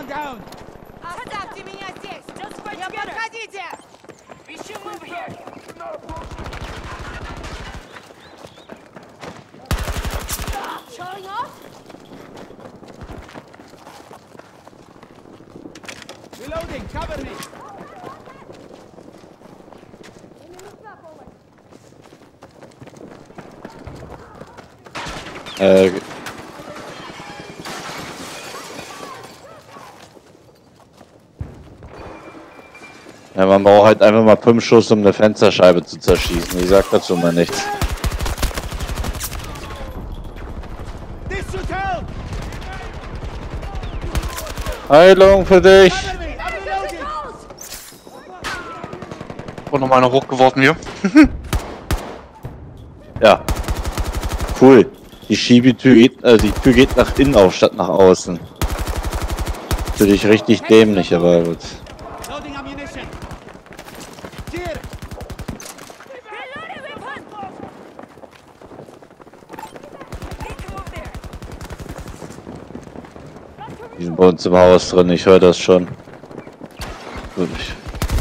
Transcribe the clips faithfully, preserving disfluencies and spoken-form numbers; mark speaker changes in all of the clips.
Speaker 1: One down.
Speaker 2: Оставьте меня здесь! Не подходите! We should move here! Showing off?
Speaker 1: Reloading, cover me.
Speaker 3: Äh. Ja, man braucht halt einfach mal fünf Schuss, um eine Fensterscheibe zu zerschießen. Ich sag dazu mal nichts. Heilung für dich!
Speaker 4: Und noch mal einer hochgeworfen hier.
Speaker 3: Ja. Cool. Die Schiebetür geht, äh, die Tür geht nach innen auf, statt nach außen. Natürlich richtig dämlich, aber gut. Die sind bei uns im Haus drin, ich höre das schon. Gut, ich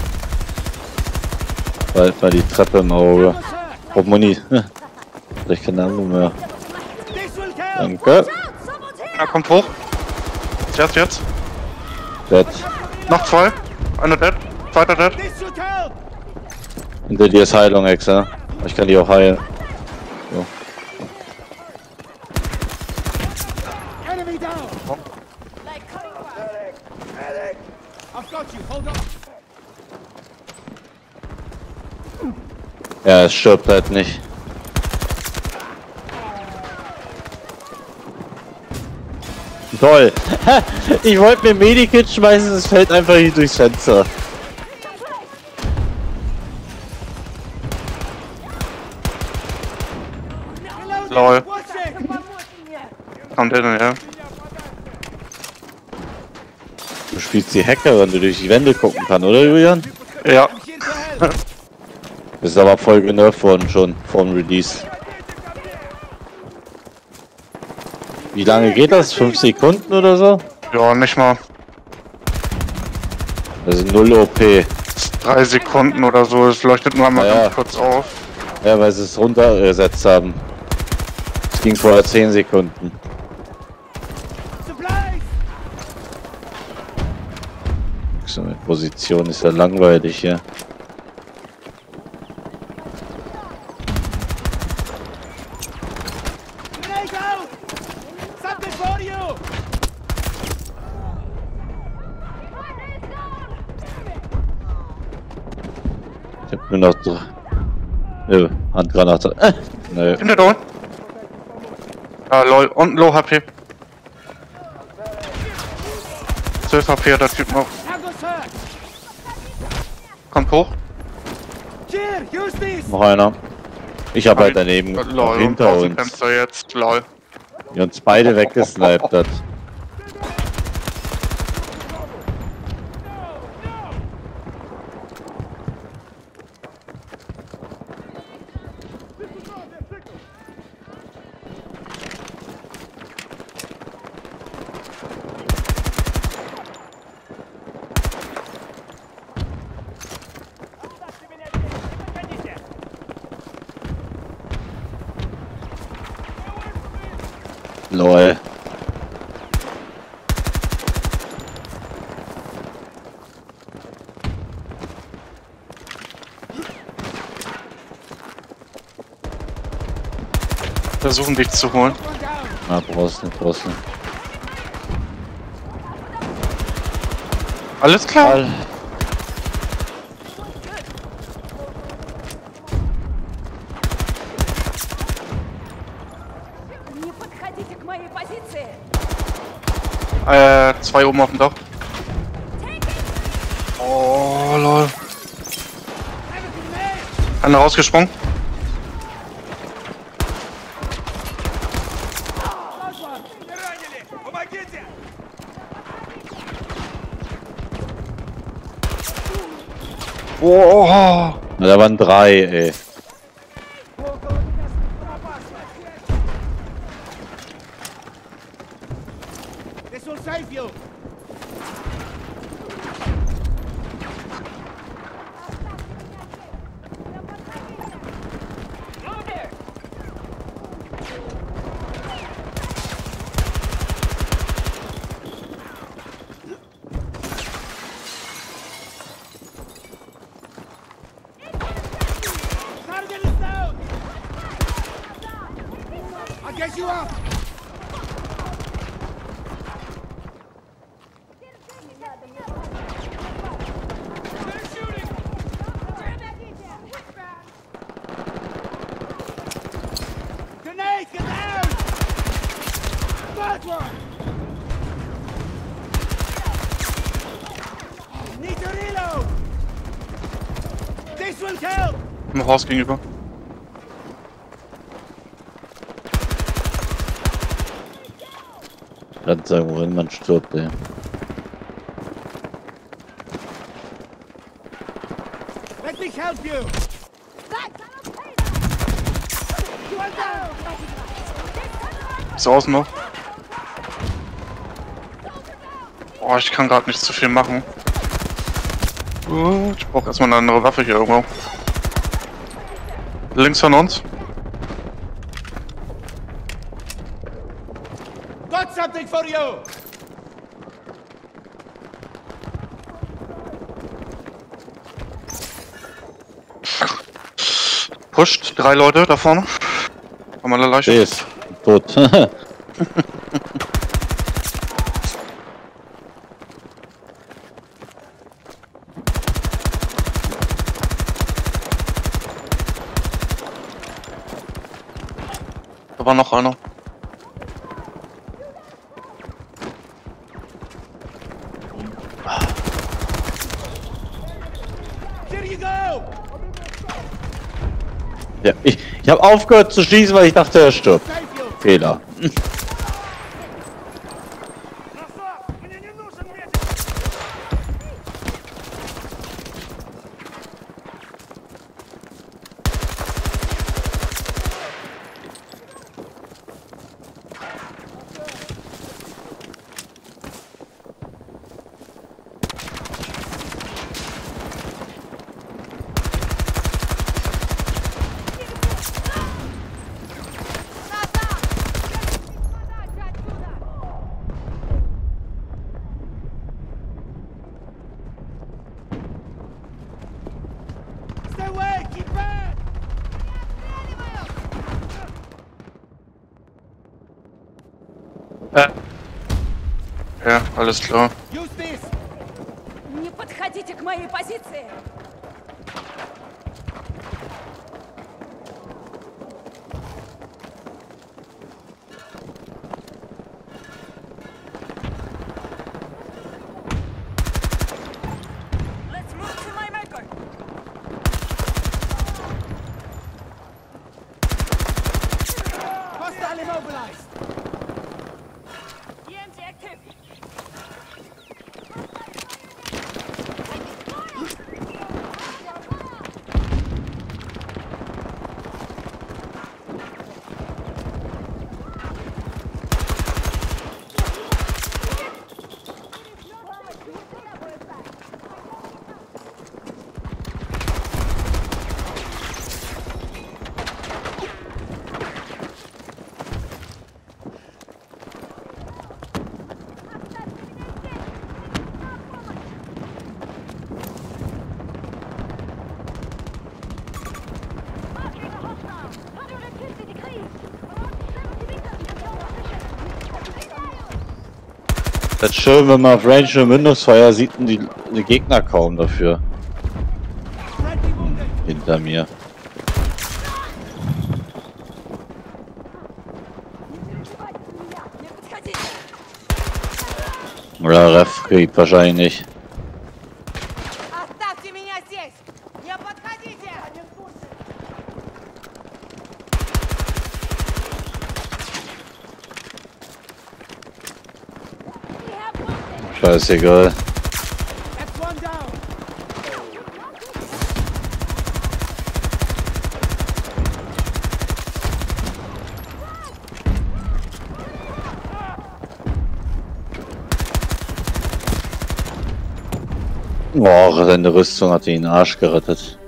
Speaker 3: bald mal die Treppe im Auge. Oh, Muni. Ich keine Ahnung mehr. Danke.
Speaker 4: Er kommt hoch. Jetzt, jetzt.
Speaker 3: Dead.
Speaker 4: Noch zwei. Einer dead. Zweiter dead.
Speaker 3: Hinter dir ist Heilung, Exa. Ich kann die auch heilen. So. Ja, es stirbt halt nicht. Toll! Ich wollte mir Medikit schmeißen, es fällt einfach hier durchs Fenster.
Speaker 4: Lol. Kommt der denn her?
Speaker 3: Du spielst die Hackerin, die durch die Wände gucken kann, oder Julian?
Speaker 4: Ja.
Speaker 3: Das ist aber voll genervt worden schon vom Release. Wie lange geht das? Fünf Sekunden oder so?
Speaker 4: Ja, nicht mal.
Speaker 3: Also null O P.
Speaker 4: Drei Sekunden oder so. Es leuchtet nur einmal
Speaker 3: Ja,
Speaker 4: ganz kurz auf.
Speaker 3: Ja, weil sie es runtergesetzt haben. Es ging vorher zehn Sekunden. So eine Position ist ja langweilig hier. Ich hab nur noch drei. Nö, Handgranate. Äh, nö.
Speaker 4: Hinter da unten. Ah, lol. Und Low H P. zwölf H P hat der Typ noch. Kommt hoch.
Speaker 3: Noch einer. Ich hab halt daneben
Speaker 4: Lol,
Speaker 3: hinter uns.
Speaker 4: Fenster jetzt. Lol.
Speaker 3: Die uns beide weggesniped hat. Lol.
Speaker 4: Versuchen dich zu holen.
Speaker 3: Ah, brauchst nicht, brauchst nicht.
Speaker 4: Alles klar.
Speaker 3: All
Speaker 4: Äh, zwei oben auf dem Dach. Oh, lol. Einer rausgesprungen. Oh.
Speaker 3: Na, da waren drei, ey.
Speaker 1: This will save you. you up! They're shooting! Grenade, get down! Bad one! Need to reload! This will help!
Speaker 4: Im Haus gegenüber.
Speaker 3: Gerade sagen, worin man stirbt, ey.
Speaker 1: Let me help you!
Speaker 4: Ist außen noch. Oh, ich kann gerade nicht zu viel machen. Uh, ich brauche erstmal eine andere Waffe hier irgendwo. Links von uns.
Speaker 1: Got something for you!
Speaker 4: Pusht drei Leute da vorne. Haben alle Leiche.
Speaker 3: Der ist tot.
Speaker 4: Da war noch einer.
Speaker 1: Here you go!
Speaker 3: Ja, ich, ich habe aufgehört zu schießen, weil ich dachte, er stirbt.
Speaker 1: Save you!
Speaker 3: Fehler.
Speaker 1: Stay away! Keep back!
Speaker 4: Äh. Ja, alles klar.
Speaker 1: Use this!
Speaker 2: Не подходите к моей позиции! Let's move to my marker!
Speaker 1: Hostile immobilized!
Speaker 2: E M G active!
Speaker 3: Das ist schön, wenn man auf Range und Mündungsfeuer sieht und die, die Gegner kaum dafür.
Speaker 1: Friendly wounded!
Speaker 3: Hinter mir.
Speaker 2: Не подходите!
Speaker 3: Oder Ref kriegt wahrscheinlich nicht.
Speaker 2: Оставьте меня здесь! Не подходите!
Speaker 3: Scheißegal.
Speaker 1: That's one down!
Speaker 3: Boah, seine Rüstung hat ihn den Arsch gerettet.